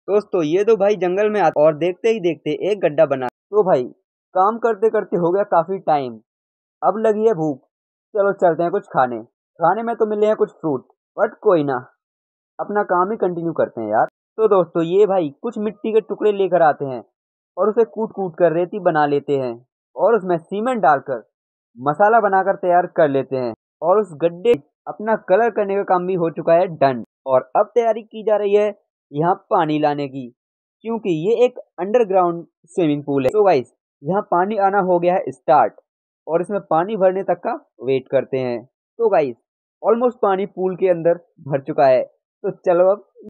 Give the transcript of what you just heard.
दोस्तों ये दो भाई जंगल में आते और देखते ही देखते एक गड्ढा बना। तो भाई काम करते करते हो गया काफी टाइम, अब लगी है भूख। चलो चलते हैं कुछ खाने। खाने में तो मिले हैं कुछ फ्रूट, बट कोई ना, अपना काम ही कंटिन्यू करते हैं यार। तो दोस्तों ये भाई कुछ मिट्टी के टुकड़े लेकर आते हैं और उसे कूट कूट कर रेती बना लेते हैं और उसमें सीमेंट डालकर मसाला बनाकर तैयार कर लेते हैं। और उस गड्ढे अपना कलर करने का काम भी हो चुका है डन। और अब तैयारी की जा रही है यहाँ पानी लाने की, क्योंकि ये एक अंडरग्राउंड स्विमिंग पूल है। तो गाइस यहाँ पानी आना हो गया है स्टार्ट और इसमें पानी भरने तक का वेट करते हैं। तो गाइस ऑलमोस्ट पानी पूल के अंदर भर चुका है, तो चलो अब